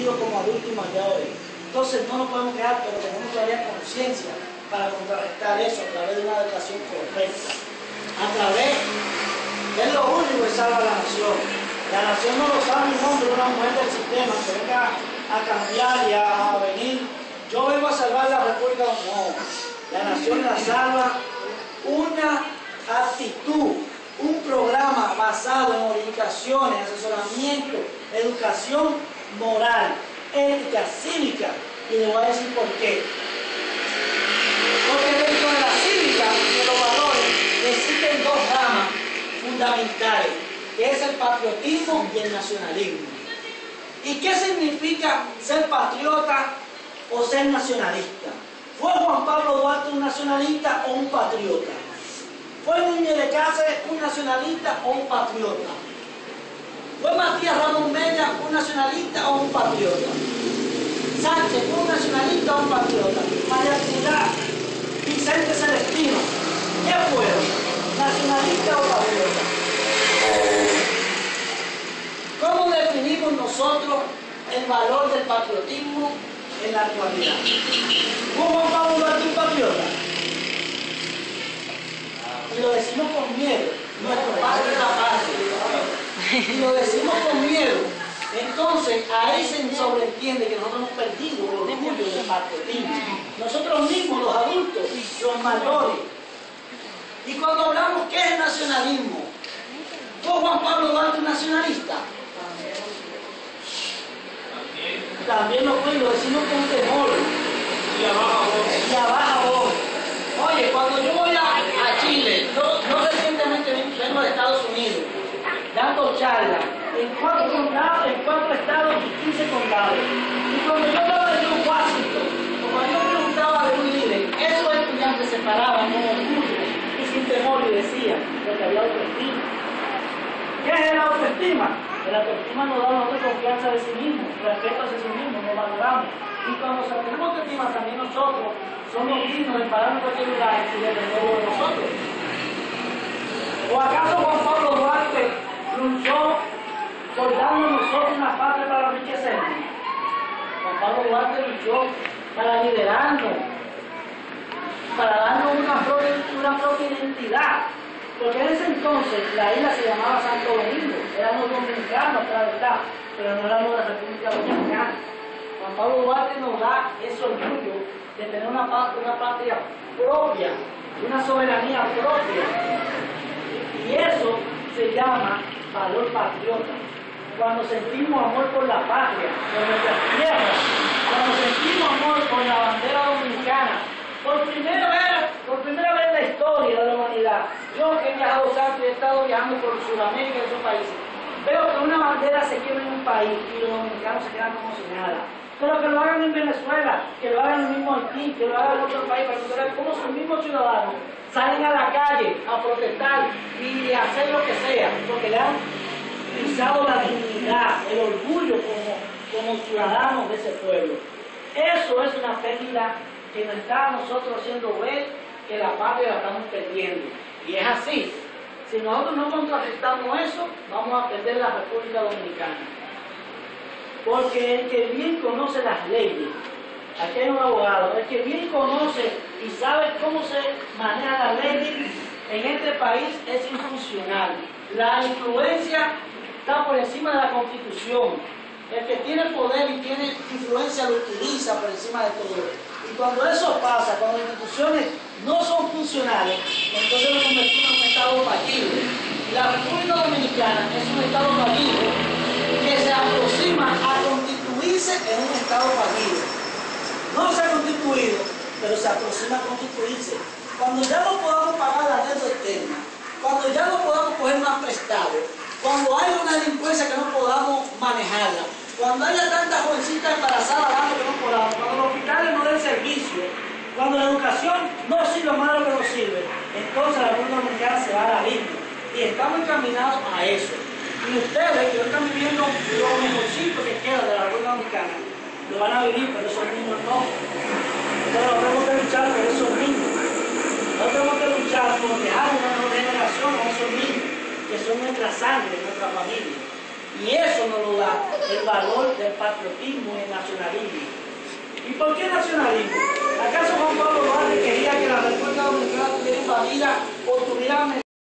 crecido como adultos mayores. Entonces no nos podemos quedar, pero tenemos todavía conciencia para contrarrestar eso a través de una educación correcta. A través, es lo único que salva a la nación. La nación no lo salva un hombre, una mujer del sistema que venga a cambiar y a venir. Yo vengo a salvar la República, no. La nación la salva una actitud, un programa basado en orientaciones, asesoramiento, educación moral, ética, cívica. Y le voy a decir por qué. Porque dentro de la cívica y de los valores existen dos ramas fundamentales, que es el patriotismo y el nacionalismo. ¿Y qué significa ser patriota o ser nacionalista? ¿Fue Juan Pablo Duarte un nacionalista o un patriota? ¿Fue Núñez de Cáceres un nacionalista o un patriota? ¿Fue Matías Ramón Mella un nacionalista o un patriota? ¿Sánchez fue un nacionalista o un patriota? María Trinidad, Vicente Celestino, ¿qué fueron? ¿Nacionalista o patriota? ¿Cómo definimos nosotros el valor del patriotismo en la actualidad? ¿Fue Juan Pablo Duarte un patriota? Y lo decimos con miedo, nuestro padre de la patria. Y lo decimos con miedo. Entonces, ahí se sobreentiende que nosotros hemos perdido el orgullo del patriotismo. Nosotros mismos, los adultos, los mayores. Y cuando hablamos, ¿qué es el nacionalismo? ¿Fue Juan Pablo Duarte un nacionalista? También lo fue, y lo decimos con temor. Y a baja voz. Y a baja voz. Oye, cuando yo voy a Chile, yo recientemente vengo de Estados Unidos, dando charlas en 4 condados, en 4 estados y 15 condados. Y cuando yo hablaba de George Washington, o cuando yo preguntaba de un líder, esos estudiantes se paraban con orgullo y sin temor y decían, porque había autoestima. ¿Qué es la autoestima? La autoestima nos da a nosotros confianza de sí mismo, respeto hacia sí mismo, nos valoramos. Y cuando sentimos autoestima, también nosotros somos dignos de pararnos en cualquier lugar y depender de nosotros. ¿O acaso Juan Pablo Duarte luchó por darnos a nosotros una patria para enriquecernos? Juan Pablo Duarte luchó para liderarnos, para darnos una propia identidad. Porque en ese entonces la isla se llamaba Santo Domingo, éramos dominicanos, claro está, pero no éramos de la República Dominicana. Juan Pablo Duarte nos da ese orgullo de tener una patria propia, una soberanía propia. Y eso se llama valor patriota. Cuando sentimos amor por la patria, por nuestras tierras, cuando sentimos amor por la bandera dominicana, por primera vez en la historia de la humanidad, yo que he viajado tanto y he estado viajando por Sudamérica y otros países, veo que una bandera se quiebra en un país y los dominicanos se quedan como si nada. Pero que lo hagan en Venezuela, que lo hagan en el mismo Haití, que lo hagan en otro país, para que vean cómo sus mismos ciudadanos salen a la calle a protestar y a hacer lo que sea, porque le han pisado la dignidad, el orgullo como ciudadanos de ese pueblo. Eso es una pérdida que nos está a nosotros haciendo ver que la patria la estamos perdiendo. Y es así. Si nosotros no contrarrestamos eso, vamos a perder la República Dominicana. Porque el que bien conoce las leyes, aquí hay un abogado, el que bien conoce y sabe cómo se maneja las leyes en este país es infuncional. La influencia está por encima de la Constitución. El que tiene poder y tiene influencia lo utiliza por encima de todo. Y cuando eso pasa, cuando las instituciones no son funcionales, entonces nos convertimos en un Estado fallido. Y la República Dominicana es un Estado fallido que se aproxima a constituirse en un Estado fallido. No se ha constituido, pero se aproxima a constituirse. Cuando ya no podamos pagar la deuda externa, cuando ya no podamos coger más prestado, cuando hay una delincuencia que no podamos manejarla, cuando haya tantas jovencitas embarazadas dando que no podamos, cuando los hospitales no den servicio, cuando la educación no sirve más de lo que no sirve, entonces la República Dominicana se va a la abismo. Y estamos encaminados a eso. Y ustedes que están viviendo lo mejorcito que queda de la República Dominicana, lo van a vivir, pero esos niños no. Entonces no tenemos que luchar por esos niños. No tenemos que luchar por dejar una nueva generación a esos niños, que son nuestra sangre, nuestra familia. Y eso nos lo da el valor del patriotismo y el nacionalismo. ¿Y por qué nacionalismo? ¿Acaso Juan Pablo Duarte quería que la República Dominicana estuviera invadida